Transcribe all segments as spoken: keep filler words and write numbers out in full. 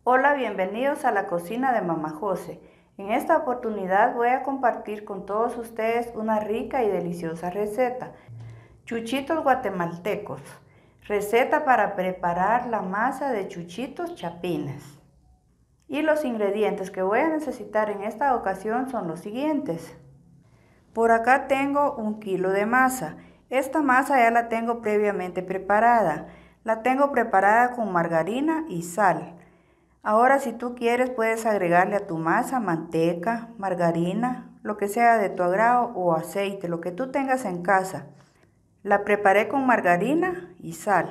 Hola, bienvenidos a la cocina de Mamá José. En esta oportunidad voy a compartir con todos ustedes una rica y deliciosa receta. Chuchitos guatemaltecos. Receta para preparar la masa de chuchitos chapines. Y los ingredientes que voy a necesitar en esta ocasión son los siguientes. Por acá tengo un kilo de masa. Esta masa ya la tengo previamente preparada. La tengo preparada con margarina y sal. Ahora, si tú quieres, puedes agregarle a tu masa manteca, margarina, lo que sea de tu agrado, o aceite, lo que tú tengas en casa. La preparé con margarina y sal.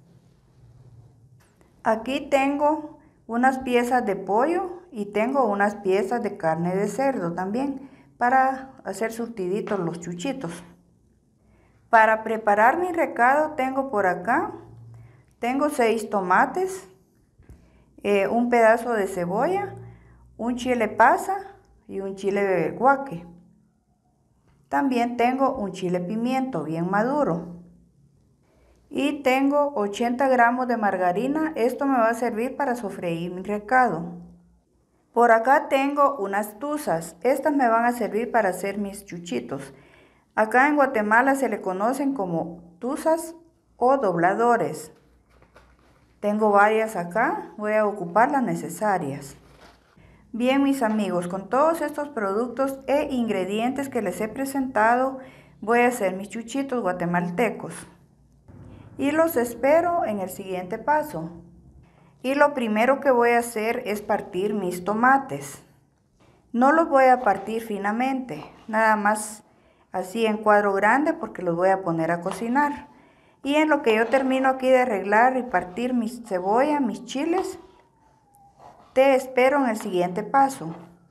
Aquí tengo unas piezas de pollo y tengo unas piezas de carne de cerdo también para hacer surtiditos los chuchitos. Para preparar mi recado tengo por acá, tengo seis tomates, Eh, un pedazo de cebolla, un chile pasa y un chile guaque. También tengo un chile pimiento bien maduro. Y tengo ochenta gramos de margarina. Esto me va a servir para sofreír mi recado. Por acá tengo unas tuzas. Estas me van a servir para hacer mis chuchitos. Acá en Guatemala se le conocen como tuzas o dobladores. Tengo varias acá, voy a ocupar las necesarias. Bien, mis amigos, con todos estos productos e ingredientes que les he presentado, voy a hacer mis chuchitos guatemaltecos. Y los espero en el siguiente paso. Y lo primero que voy a hacer es partir mis tomates. No los voy a partir finamente, nada más así en cuadro grande porque los voy a poner a cocinar. Y en lo que yo termino aquí de arreglar y partir mi cebolla, mis chiles, te espero en el siguiente paso.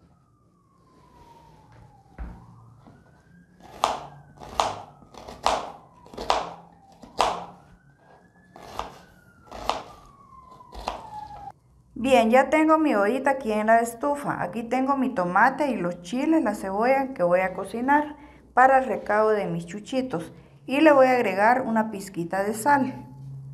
Bien, ya tengo mi ollita aquí en la estufa. Aquí tengo mi tomate y los chiles, la cebolla que voy a cocinar para el recado de mis chuchitos. Y le voy a agregar una pizquita de sal.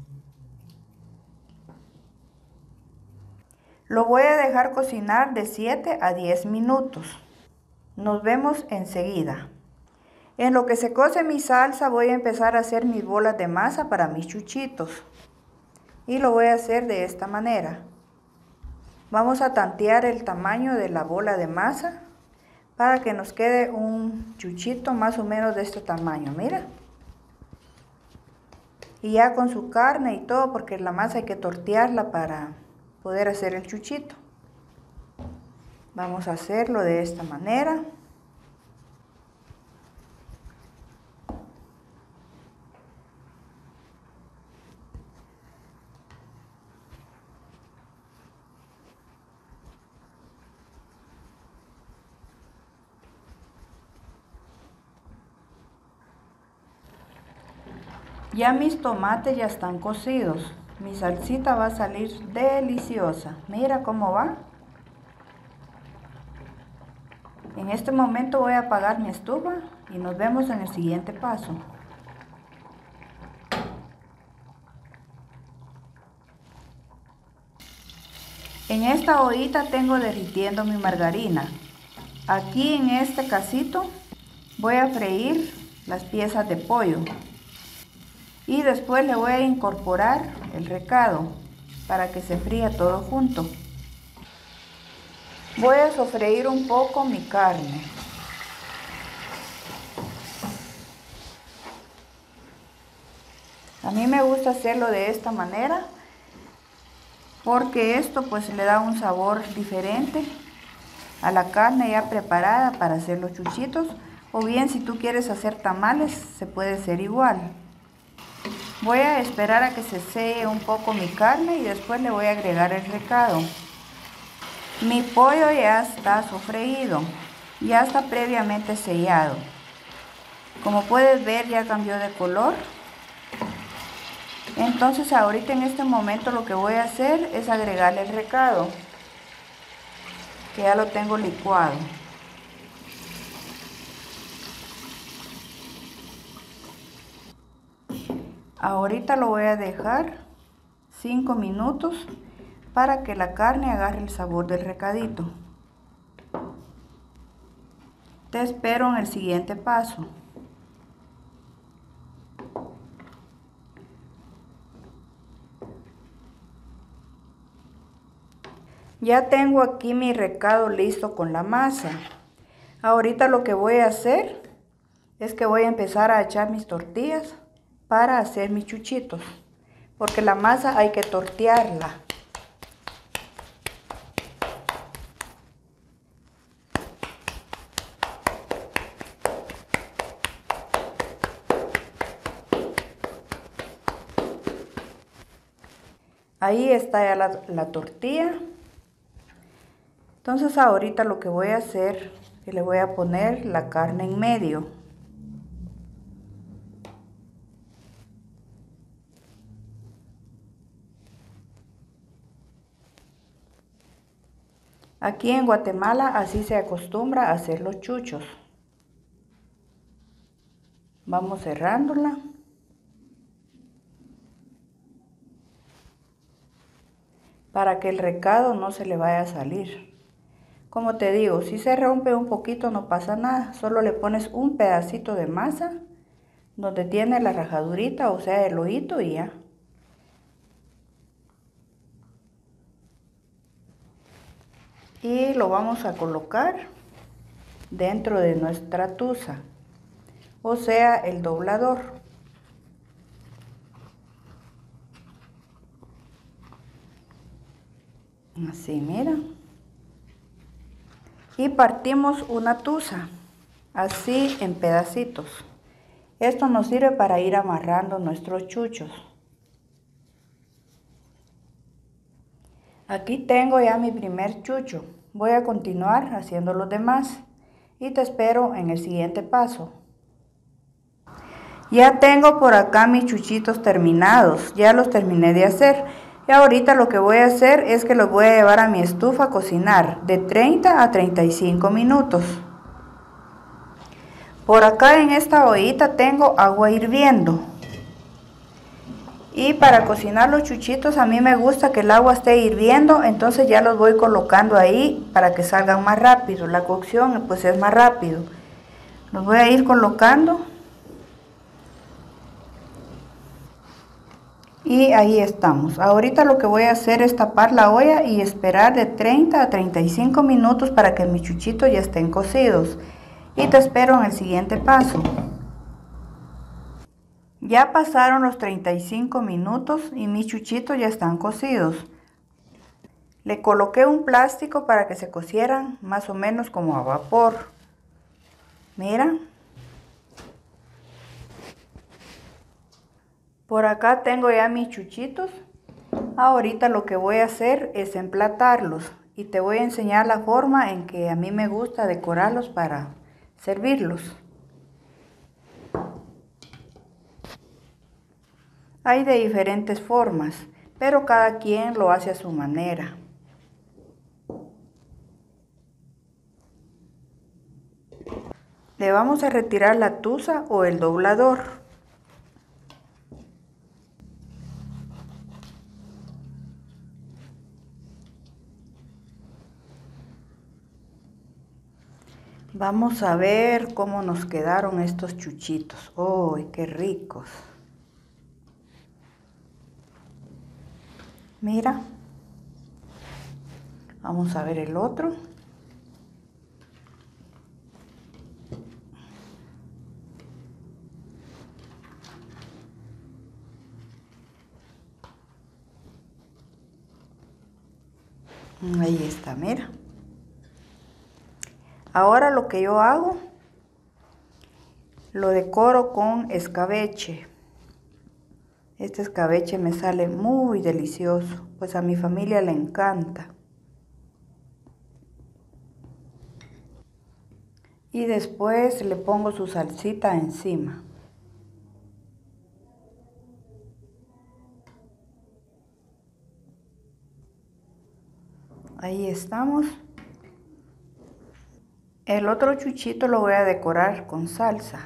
Lo voy a dejar cocinar de siete a diez minutos. Nos vemos enseguida. En lo que se cose mi salsa voy a empezar a hacer mis bolas de masa para mis chuchitos. Y lo voy a hacer de esta manera. Vamos a tantear el tamaño de la bola de masa para que nos quede un chuchito más o menos de este tamaño, mira. Y ya con su carne y todo, porque la masa hay que tortearla para poder hacer el chuchito. Vamos a hacerlo de esta manera. Ya mis tomates ya están cocidos. Mi salsita va a salir deliciosa. Mira cómo va. En este momento voy a apagar mi estufa y nos vemos en el siguiente paso. En esta ollita tengo derritiendo mi margarina. Aquí en este casito voy a freír las piezas de pollo. Y después le voy a incorporar el recado para que se fría todo junto. Voy a sofreír un poco mi carne. A mí me gusta hacerlo de esta manera porque esto pues le da un sabor diferente a la carne ya preparada para hacer los chuchitos, o bien si tú quieres hacer tamales se puede hacer igual. Voy a esperar a que se selle un poco mi carne y después le voy a agregar el recado. Mi pollo ya está sofreído, ya está previamente sellado. Como puedes ver, ya cambió de color. Entonces ahorita en este momento lo que voy a hacer es agregarle el recado, que ya lo tengo licuado. Ahorita lo voy a dejar cinco minutos para que la carne agarre el sabor del recadito. Te espero en el siguiente paso. Ya tengo aquí mi recado listo con la masa. Ahorita lo que voy a hacer es que voy a empezar a echar mis tortillas para hacer mis chuchitos, porque la masa hay que tortearla. Ahí está ya la, la tortilla. Entonces ahorita lo que voy a hacer es que le voy a poner la carne en medio. Aquí en Guatemala así se acostumbra a hacer los chuchos. Vamos cerrándola. Para que el recado no se le vaya a salir. Como te digo, si se rompe un poquito no pasa nada, solo le pones un pedacito de masa donde tiene la rajadurita, o sea el hoyito, y ya. Y lo vamos a colocar dentro de nuestra tusa, o sea el doblador. Así, mira. Y partimos una tusa, así en pedacitos. Esto nos sirve para ir amarrando nuestros chuchos. Aquí tengo ya mi primer chucho. Voy a continuar haciendo los demás y te espero en el siguiente paso. Ya tengo por acá mis chuchitos terminados, ya los terminé de hacer. Y ahorita lo que voy a hacer es que los voy a llevar a mi estufa a cocinar de treinta a treinta y cinco minutos. Por acá en esta ollita tengo agua hirviendo. Y para cocinar los chuchitos a mí me gusta que el agua esté hirviendo, entonces ya los voy colocando ahí para que salgan más rápido. La cocción pues es más rápido. Los voy a ir colocando. Y ahí estamos. Ahorita lo que voy a hacer es tapar la olla y esperar de treinta a treinta y cinco minutos para que mis chuchitos ya estén cocidos. Y te espero en el siguiente paso. Ya pasaron los treinta y cinco minutos y mis chuchitos ya están cocidos. Le coloqué un plástico para que se cocieran más o menos como a vapor. Mira. Por acá tengo ya mis chuchitos. Ahorita lo que voy a hacer es emplatarlos y te voy a enseñar la forma en que a mí me gusta decorarlos para servirlos. Hay de diferentes formas, pero cada quien lo hace a su manera. Le vamos a retirar la tusa o el doblador. Vamos a ver cómo nos quedaron estos chuchitos. ¡Uy, qué ricos! Mira. Vamos a ver el otro. Ahí está, mira. Ahora lo que yo hago, lo decoro con escabeche. Este escabeche me sale muy delicioso, pues a mi familia le encanta. Y después le pongo su salsita encima. Ahí estamos. El otro chuchito lo voy a decorar con salsa.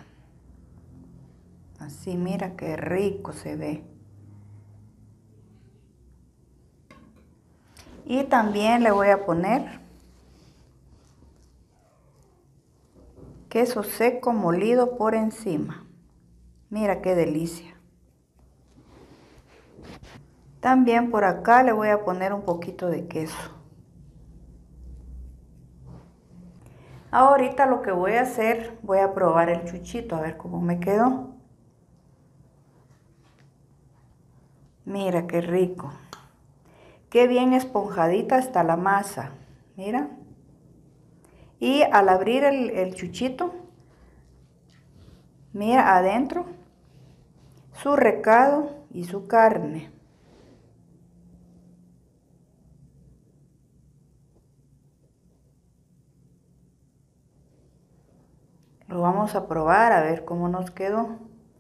Así, mira qué rico se ve. Y también le voy a poner queso seco molido por encima. Mira qué delicia. También por acá le voy a poner un poquito de queso. Ahorita lo que voy a hacer, voy a probar el chuchito a ver cómo me quedó. Mira qué rico. Qué bien esponjadita está la masa. Mira. Y al abrir el, el chuchito, mira adentro su recado y su carne. Lo vamos a probar a ver cómo nos quedó.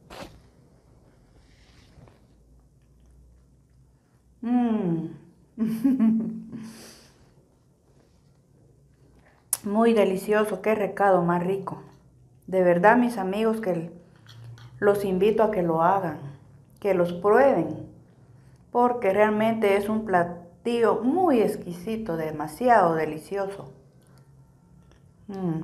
Mmm. Muy delicioso, qué recado más rico. De verdad, mis amigos, que los invito a que lo hagan, que los prueben, porque realmente es un platillo muy exquisito, demasiado delicioso. Mm.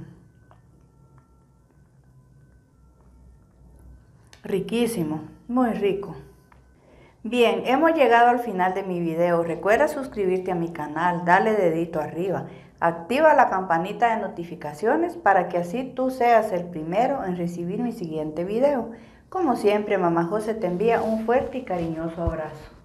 Riquísimo, muy rico. Bien, hemos llegado al final de mi video. Recuerda suscribirte a mi canal, dale dedito arriba, activa la campanita de notificaciones para que así tú seas el primero en recibir mi siguiente video. Como siempre, Mamá José te envía un fuerte y cariñoso abrazo.